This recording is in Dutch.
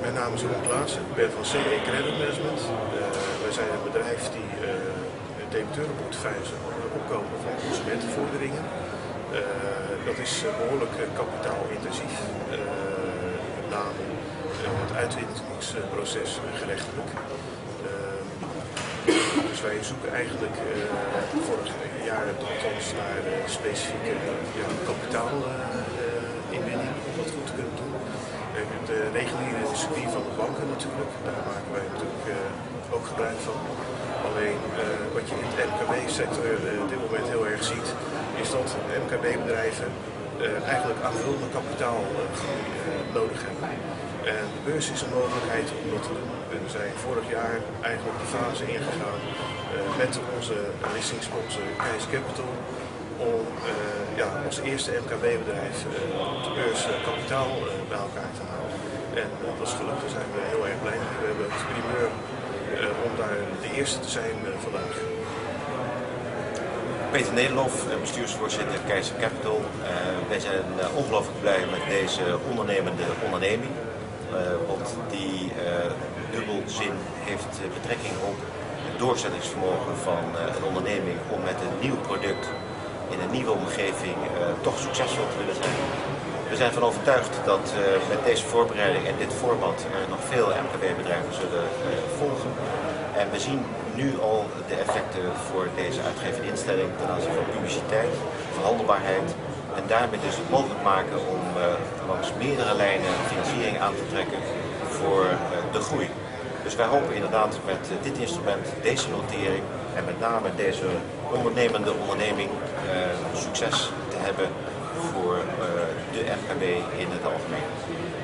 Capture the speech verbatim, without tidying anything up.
Mijn naam is Ron Klaassen, ik ben van C E Credit Management. Uh, wij zijn een bedrijf die uh, debiteurenportefeuilles opkomen van consumentenvorderingen. Uh, dat is uh, behoorlijk uh, kapitaalintensief, uh, met name uh, het uitwinningsproces uh, gerechtelijk. Uh, dus wij zoeken eigenlijk uh, vorig jaar althans naar uh, specifieke uh, ja, kapitaalinwinning uh, om dat goed te kunnen doen. De reguliere discipline van de banken natuurlijk, daar maken wij natuurlijk uh, ook gebruik van. Alleen uh, wat je in de M K B-sector uh, op dit moment heel erg ziet, is dat M K B-bedrijven uh, eigenlijk aanvullend kapitaal uh, uh, nodig hebben. En de beurs is een mogelijkheid om dat te doen. We zijn vorig jaar eigenlijk de fase ingegaan uh, met onze listingsponsor Keizer Capital om uh, ja, als eerste M K B-bedrijf uh, op de beurs uh, kapitaal uh, bij elkaar te halen. En uh, dat is gelukt, daar zijn we heel erg blij mee. We hebben het primeur uh, om daar de eerste te zijn uh, vandaag. Peter Nederlof, bestuursvoorzitter Keizer Capital. Uh, wij zijn uh, ongelooflijk blij met deze ondernemende onderneming. Uh, want die uh, dubbelzin heeft uh, betrekking op het doorzettingsvermogen van uh, een onderneming om met een nieuw product in een nieuwe omgeving uh, toch succesvol te willen zijn. We zijn ervan overtuigd dat uh, met deze voorbereiding en dit format er nog veel M K B-bedrijven zullen uh, volgen. En we zien nu al de effecten voor deze uitgevende instelling ten aanzien van publiciteit, verhandelbaarheid en daarmee dus het mogelijk maken om uh, langs meerdere lijnen financiering aan te trekken voor uh, de groei. Dus wij hopen inderdaad met uh, dit instrument, deze notering en met name deze ondernemende onderneming uh, succes te hebben voor uh, de M K B in het algemeen.